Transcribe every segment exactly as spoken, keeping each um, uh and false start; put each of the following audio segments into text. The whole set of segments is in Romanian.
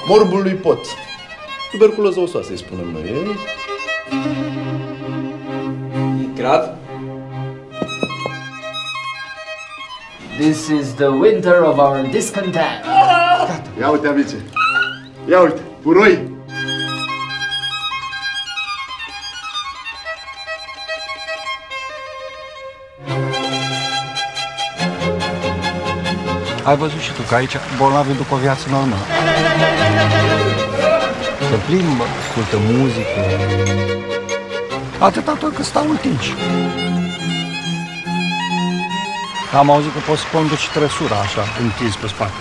morbul lui pot. Tuberculoză osoasă, îi spunem noi. E? E grav? This is the winter of our discontent. Gata. Ia uite, amice. Ia uite, puroi. Ai văzut și tu că aici bolnavii duc o viață normală. Se plimbă, ascultă muzică. Atâta tot că stau întinși. Am auzit că poți conduci și trăsura așa, întins pe spate.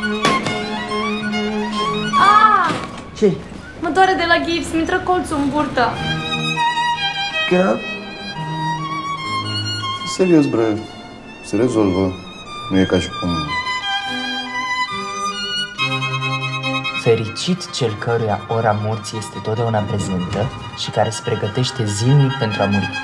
Ah! Ce? Mă doare de la gips, mi-intră colțul în burtă. Chiar? Serios, bre. Se rezolvă. Nu e ca și cum... Fericit cel căruia ora morții este totdeauna prezentă și care se pregătește zilnic pentru a muri.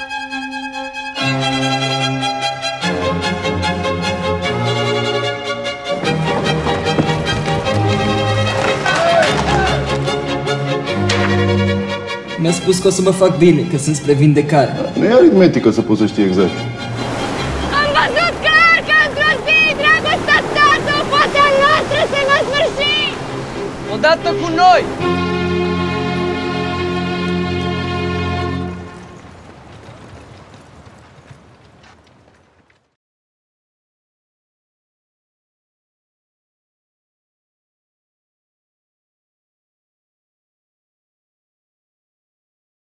Mi-a spus că o să mă fac bine, că sunt spre vindecare. Nu e aritmetică să poți să știi exact. Am văzut că arcă într-o zi, dragostea ta, sau poate a noastră se va sfârși! Odată cu noi!